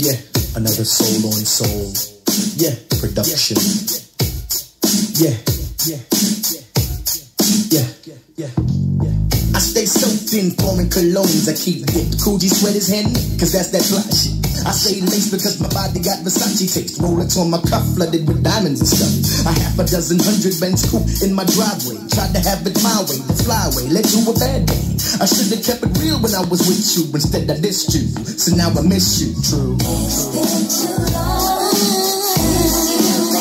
Yeah, another soul on soul. Yeah, production. Yeah, yeah, yeah, yeah, yeah. I stay soaked in foreign colognes. I keep dipped Coogee sweaters handy, cause that's that fly shit. I say lace because my body got Versace taste. Rolex on my cuff, flooded with diamonds and stuff. A half a dozen 100 Benz coupe in my driveway. Tried to have it my way, the flyway led to a bad day. I should have kept it real when I was with you. Instead I dissed you, so now I miss you. True. It's been too long. Feels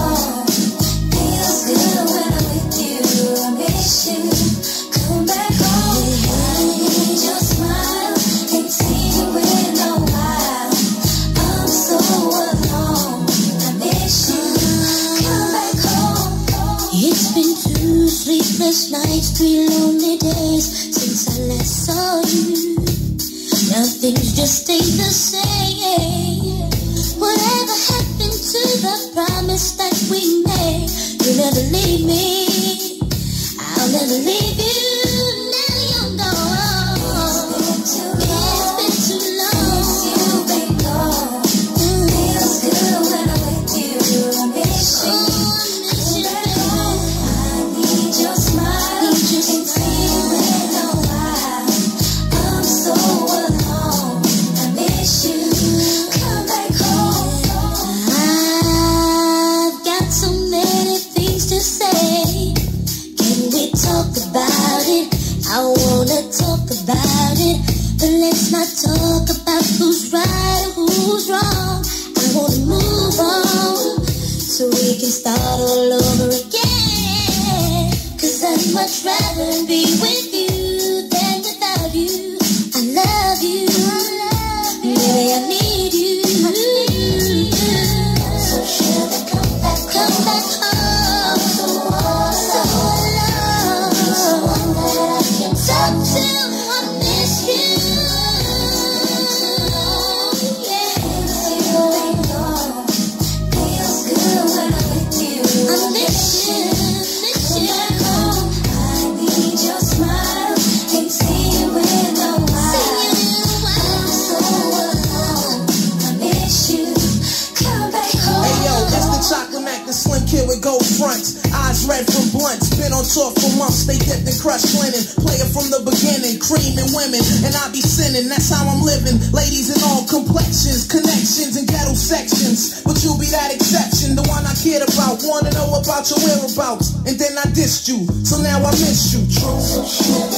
good when I'm with you. I miss you. Come back home. I need your smile. Ain't seen you in a while. I'm so alone. I miss you. Come back home. It's been 2 sleepless nights, 3 lonely days since I last saw you. Now things just ain't the same. Whatever happened to the promise that we made? You'll never leave me. I'll never leave you. Now you're gone. It's been too long. You've been gone. Feels good when I'm with you. I miss you. Come back home. I need your smile. Ain't seen you in a while. I'm so alone. I miss you. Come back home. I've got so many things to say. Can we talk about it? I wanna talk about it, but let's not talk about who's right or who's wrong. I wanna move on so we can start all over again. Cause I'd much rather be with you than without you. I love you, baby, I need you. So sugar, come back home. So alone. Someone that I can talk to. I miss you. Yeah. You've been gone. Feels good when I'm with you. I miss you. Come back home. I need your smile. Ain't seen you in a while. I'm so alone. I miss you. Come back home. Hey yo, it's the Chocolate Mac, the slim kid with gold fronts. Eyes red from blunts, been on tour for months. They dipped in crushed linen, player from the beginning, creaming women, and I be sinning. That's how I'm living. Ladies in all complexions, connections and ghetto sections. But you'll be that exception, the one I cared about. Wanna know about your whereabouts, and then I dissed you, so now I miss you. True.